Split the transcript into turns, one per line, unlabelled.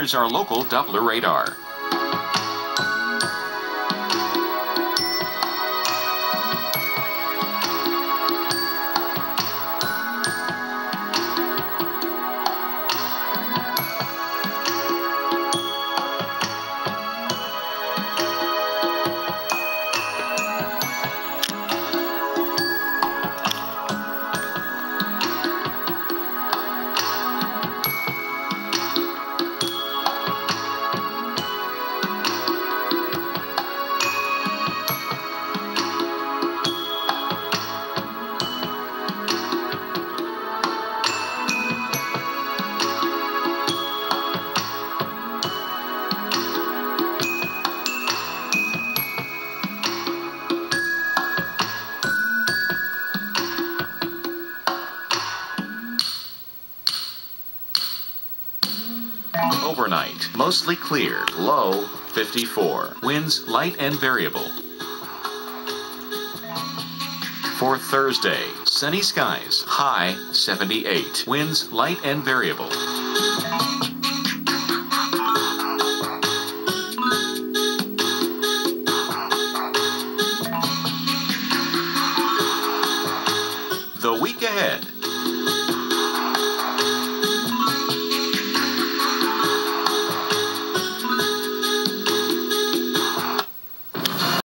here's our local Doppler radar. Overnight, mostly clear, low 54. Winds light and variable. For Thursday, sunny skies, high 78. Winds light and variable. The week ahead.